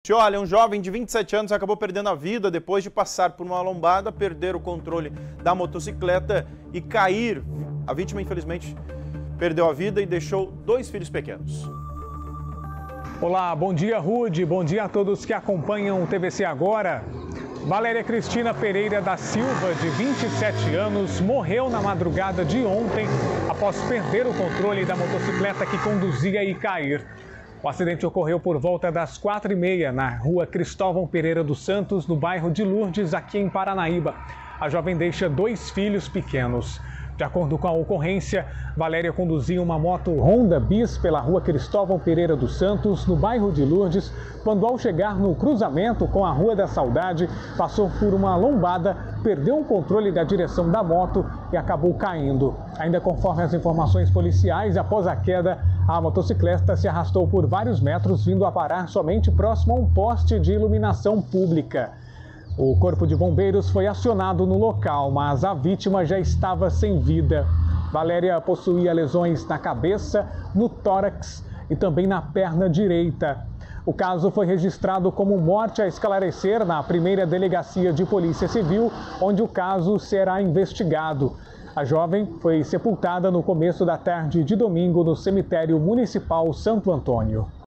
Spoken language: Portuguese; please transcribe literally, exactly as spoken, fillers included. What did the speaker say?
Olha, um jovem de vinte e sete anos acabou perdendo a vida depois de passar por uma lombada, perder o controle da motocicleta e cair. A vítima, infelizmente, perdeu a vida e deixou dois filhos pequenos. Olá, bom dia, Rude. Bom dia a todos que acompanham o T V C Agora. Valéria Cristina Pereira da Silva, de vinte e sete anos, morreu na madrugada de ontem após perder o controle da motocicleta que conduzia e cair. O acidente ocorreu por volta das quatro e meia na rua Cristóvão Pereira dos Santos, no bairro de Lourdes, aqui em Paranaíba. A jovem deixa dois filhos pequenos. De acordo com a ocorrência, Valéria conduzia uma moto Honda Bis pela rua Cristóvão Pereira dos Santos, no bairro de Lourdes, quando ao chegar no cruzamento com a Rua da Saudade, passou por uma lombada, perdeu o controle da direção da moto e acabou caindo. Ainda conforme as informações policiais, após a queda, a motocicleta se arrastou por vários metros, vindo a parar somente próximo a um poste de iluminação pública. O corpo de bombeiros foi acionado no local, mas a vítima já estava sem vida. Valéria possuía lesões na cabeça, no tórax e também na perna direita. O caso foi registrado como morte a esclarecer na primeira delegacia de Polícia Civil, onde o caso será investigado. A jovem foi sepultada no começo da tarde de domingo no cemitério municipal Santo Antônio.